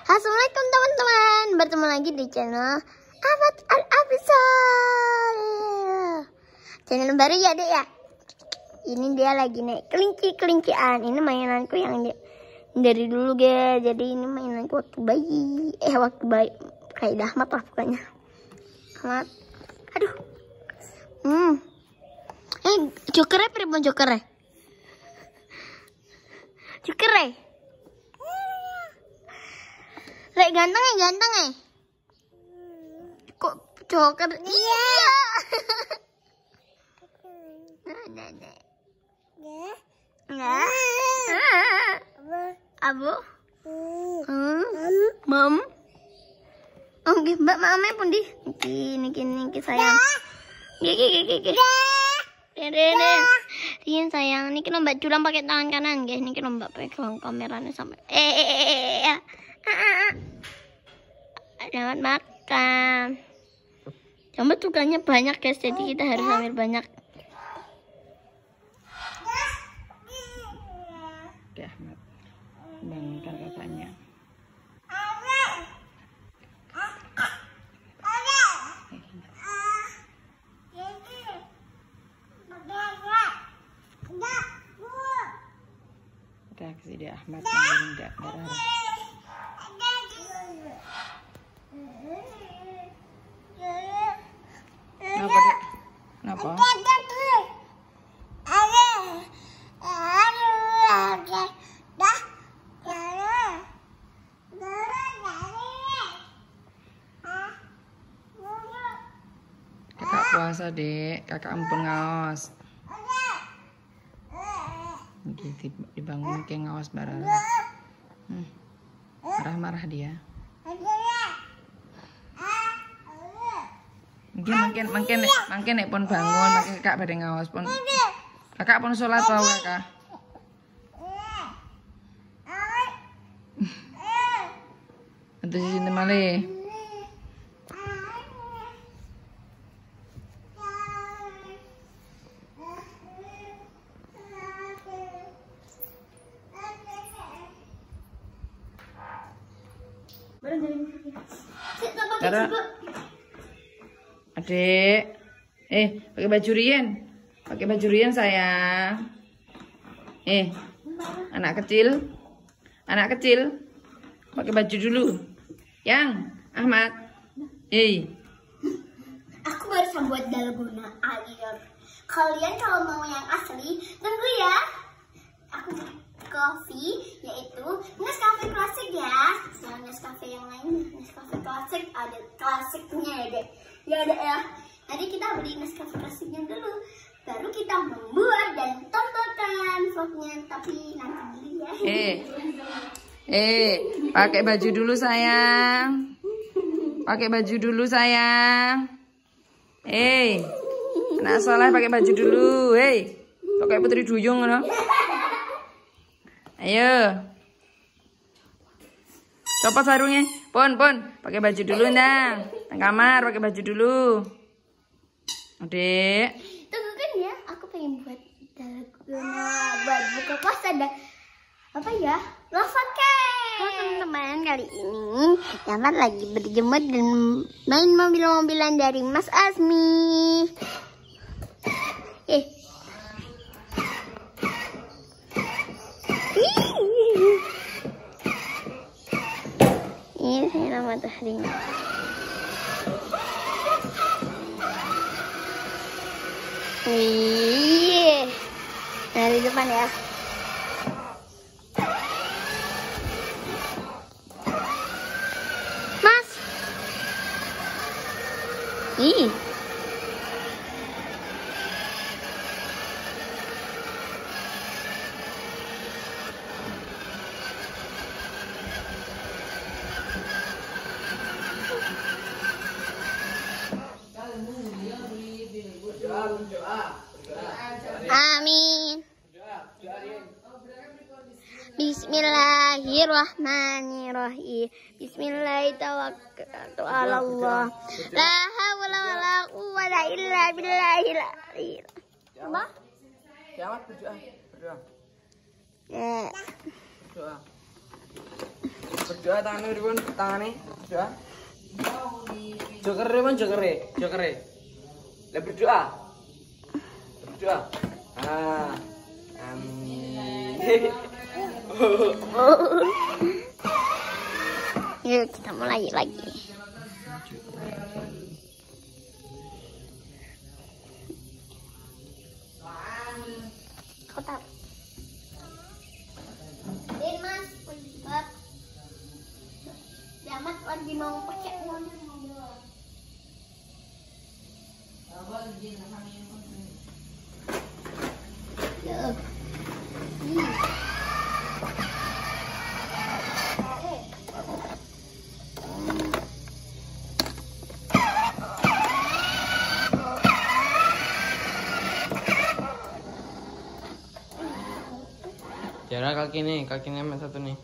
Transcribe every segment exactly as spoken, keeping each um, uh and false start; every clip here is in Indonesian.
Assalamualaikum teman-teman, bertemu lagi di channel Ahmad Al-Afisal. Channel baru ya dek ya. Ini dia lagi naik kelinci-kelincian. Ini mainanku yang dari dulu guys. Jadi ini mainanku waktu bayi. Eh waktu bayi kayak Ahmad lah pokoknya. Ahmad. Aduh. Hmm. Eh jokernya pribon jokernya. Jokernya. Lek ganteng ya ganteng ya. Kok joker? Iya. Nah, nah. Nggak. Abu. Hmm. Mam. Oke, Mbak mame pun di. Niki niki niki sayang. Gigi gigi gigi. Dede. Rian sayang, niki lo Mbak culang pakai tangan kanan, guys. Niki lo Mbak pegang kameranya sampai. Eh eh eh eh. Selamat makan. Jambat sukanya banyak guys, jadi kita harus ambil banyak. Oke Ahmad, bangunkan kakaknya. Reaksi dia Ahmad yang enggak darah. Kenapa dek? Kenapa? Kakak puasa dek, kakak ampun ngaos. Gitu, dibangun ke ngaos bareng. Hmm. Marah-marah dia. Mungkin mungkin mungkin mungkin nek pun bangun, mungkin kakak pada ngawas pun. Kakak pun sholat tau kakak. Nanti di sini malih. Cara Adik, eh pakai baju Rian, pakai baju Rian sayang. Eh, anak kecil, anak kecil, pakai baju dulu. Yang Ahmad, eh. Aku baru buat dalgona air. Kalian kalau mau yang asli, tunggu ya. Aku kopi, yaitu Nescafe klasik ya. Jangan Nescafe yang lain, Nescafe klasik ada klasiknya ya dek. Ya dek ya. Nanti kita beli Nescafe klasiknya dulu, baru kita membuat dan tontonkan vlognya. Tapi nanti dulu ya. Eh, eh, pakai baju dulu sayang. Pakai baju dulu sayang. Eh, anak soleh pakai baju dulu. Hei, pakai putri duyung loh. Ayo. Copot sarungnya. Pon, pon. Pakai baju dulu, Nang. Nang kamar, pakai baju dulu. Adik. Tunggu kan ya, aku pengen buat dalgona buat buka puasa dan apa ya? Lava cake. Halo teman-teman, kali ini Ahmad lagi berjemur dan main mobil-mobilan dari Mas Asmi. Eh. Ini saya nama mataharinya. Wih, dari depan ya. Mas, ih. Amin. Bismillahirrahmanirrahim. Bismillahirrahmanirrahim. Allah. La haula wala quwwata illa billahil aliyyil. Apa? Jawab berdoa. Berdoa. Ya. Berdoa. Berdoa tangannya Ribon, tangannya berdoa. Joker Ribon, joker joker. Lah berdoa. Berdoa. Ah. Amin. Yuk kita mulai lagi. Kau tahu? Din mas, penjibat. Jamat lagi mau pakai uang. Yuk. Jarak kaki nih, kaki nemet satu nih.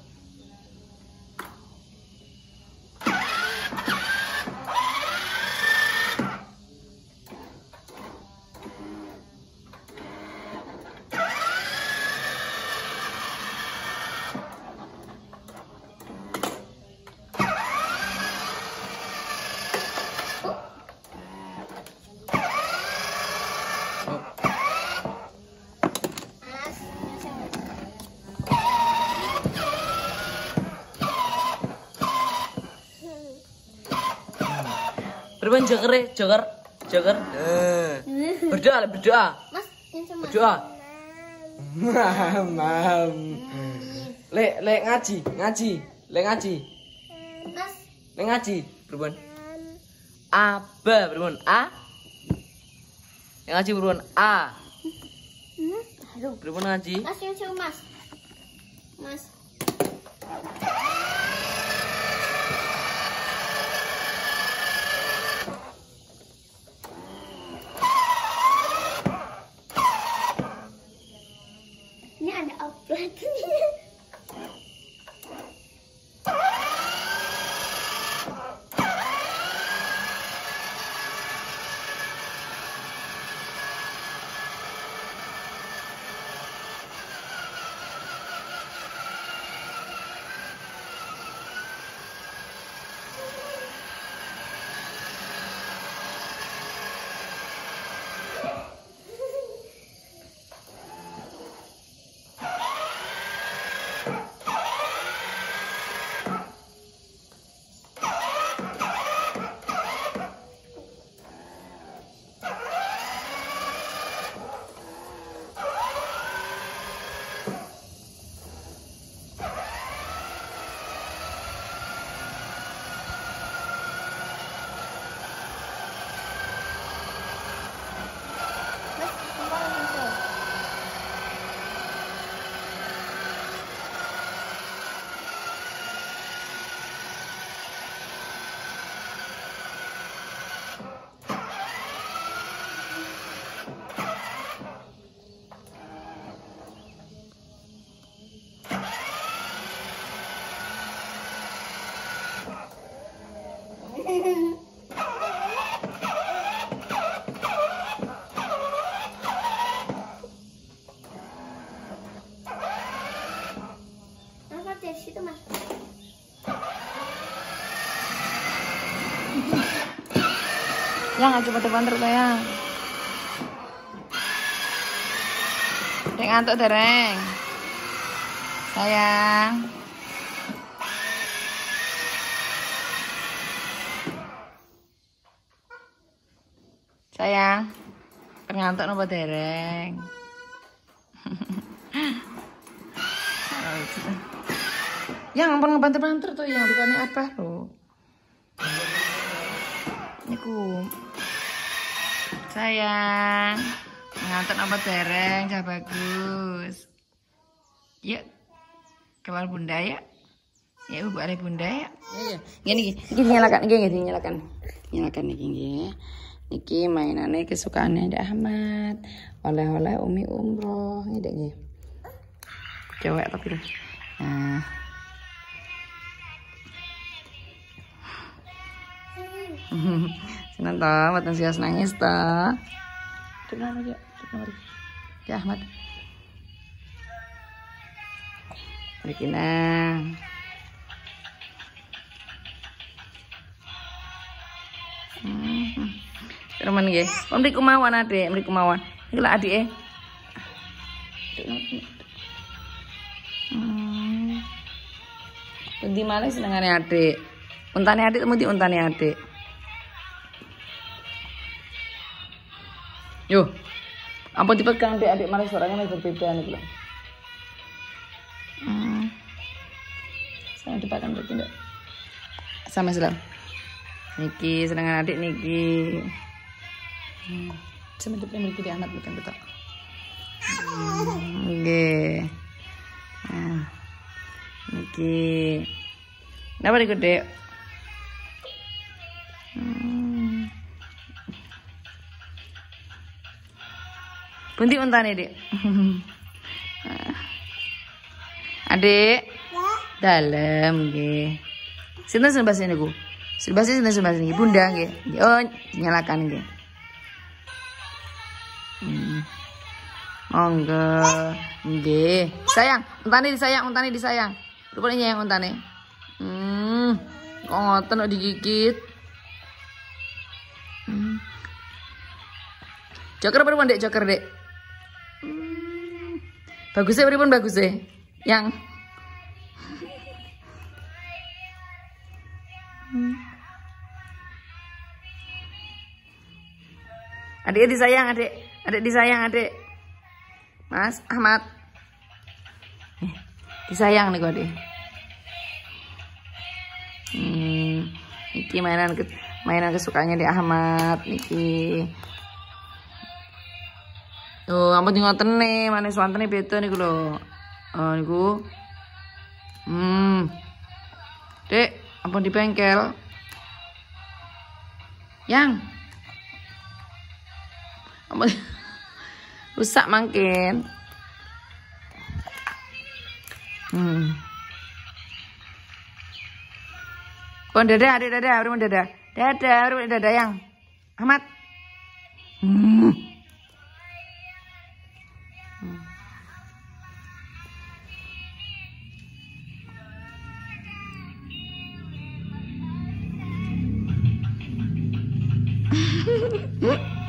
Berban joker, joker, joker. Eh. Berdoa, berdoa. Mas, yang sama. Berdoa. Mam. Lek, lek ngaji, ngaji, lek ngaji. Mas, Lek ngaji, berban. Aba, berban. A. Lek ngaji berban. A. hmm? Aduh. Berban ngaji. Mas, yang sama mas. Mas. Ini ada uploadnya. Apa dari situ mas? Ya nggak coba depan terus sayang. Dek ngantuk dereng. Sayang. Sayang. Ngantuk nopo dereng. Ya ngampun ngebanter-banter tuh yang bukannya apa loh. Niku. Sayang. Ngantuk apa dereng, cah bagus. Yuk. Kawal bunda ya. Ya ibu balik bunda ya. Iya. Gini gini nyalakan, gini gini nyalakan. Nyalakan niki nggih. Niki mainannya kesukaannya Ndak Ahmad. Oleh-oleh Umi umroh ngidek nggih. Cewek tapi loh. Nah. Senang toh, matan sias nangis toh. Dengar aja, dengar. Ya Ahmad. Begina. Hmm. Teman nggih. Pun mriku mawon Adik, mriku mawon. Iki lak adike. Hmm. Pundi malih senengane Adik. Untane Adik temu di untane Adik. Yo. Ampun dipegang Adik, Adik malah suaranya berbeda nih, Bang. Hmm. Saya dipegang Adik ndak. Sama selam. Niki senengan Adik niki. Hmm. Sama dipegang niki di anak betul betul. Hmm, nggih. Nah. Niki. Napa niku, Dek? Hmm. Pundi untane, Dik? Adik. Dalem nggih. Sinten sing bahasa niku? Sing bahasa sinten sing bahasa niki? Bunda nggih. Oh, nyalakan nggih. Hmm. Monggo. Nggih. Sayang, untane disayang, untane disayang. Rupane nyayang untane. Hmm. Kok ngoten kok digigit. Hmm. Joker pripun, Dek? Joker, Dek. Hmm. Bagusnya pripun bagusnya? Yang hmm. Adik disayang, Adik. Adik disayang, Adik. Mas Ahmad. Eh, disayang nih kok, Adik. Hmm, niki mainan ke mainan kesukaannya di Ahmad niki. Oh, ampun ngoten nih, manis wantene beda niku lho. Oh, niku. Hmm. Dek, ampun di bengkel. Yang. Ampun. Rusak mangkin. Hmm. Pon dada, adik dada, urun dada. Dada, urun dada yang. Ahmad. Hmm. Hmm.